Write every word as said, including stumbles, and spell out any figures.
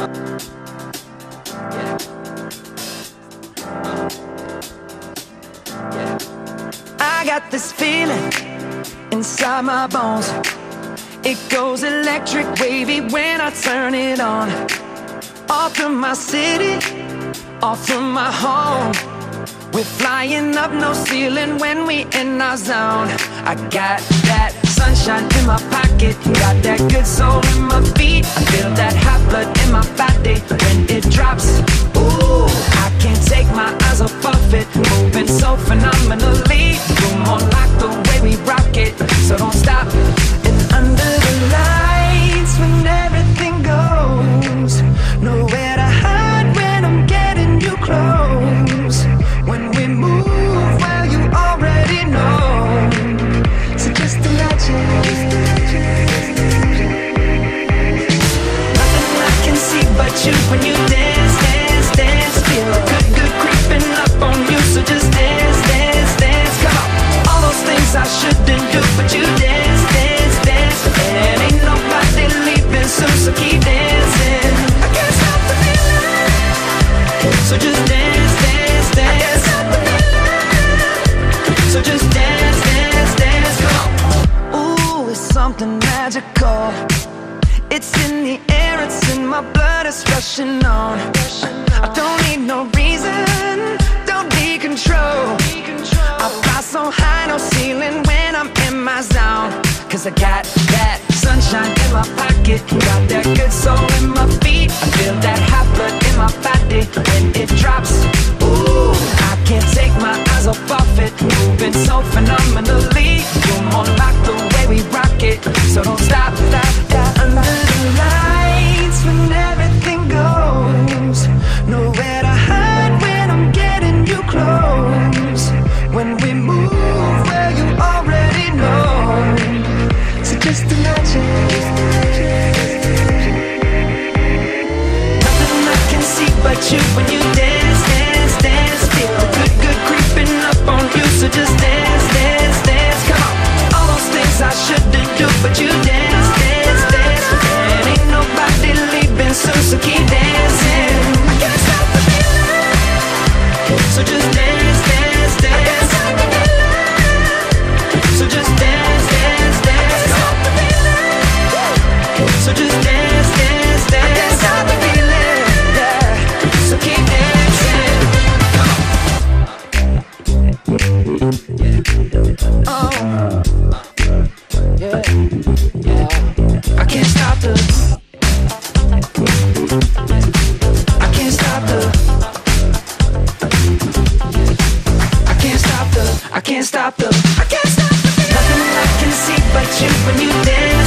I got this feeling inside my bones. It goes electric wavy when I turn it on. All through my city, all through my home. We're flying up, no ceiling when we in our zone. I got that sunshine in my pocket, got that good soul in my feet. I feel that hot blood in my body when it drops. Ooh, I can't take my eyes off of it, moving so phenomenally. You're more like the way we rock it, so don't stop. And under the lights when everything goes, nowhere to hide when I'm getting you close. When we move, well, you already know. So just imagine. Nothing I can see but you when you dance, dance, dance. Feel good, good creeping up on you. So just dance, dance, dance. Come on. All those things I shouldn't do, but you dance, dance, dance. And ain't nobody leaving soon, so keep dancing. I can't stop the feeling. So just dance, dance, dance. So just dance, dance, dance, come on. Ooh, it's something magical. It's in the air, it's in my blood, it's rushing on. I don't need no reason, don't need control. I fly so high, no ceiling when I'm in my zone. Cause I got that sunshine in my pocket, got that good soul in my feet. I feel that hot blood in my body when it drops. Ooh, I can't take my eyes off of it, moving so phenomenally. You're more like the way we rock it, so don't stop, stop, stop. Under the lights when everything goes, nowhere to hide when I'm getting you close. When we move, well, you already know. So just imagine. Nothing I can see but you when you dance, dance, dance. Feel good, good creeping up on you. So just dance, dance, dance. Come on. All those things I shouldn't do, but you dance, dance, dance. And ain't nobody leaving soon, so keep dancing. I can't stop the feeling. So just dance, dance, dance. So just dance, dance, dance. So just dance, dance, dance. I can't stop the feeling, yeah. So keep dancing. Oh, yeah, yeah. I can't stop the. I can't stop the. I can't stop the. I can't stop the. I can't stop the. Nothing I can see but you when you dance.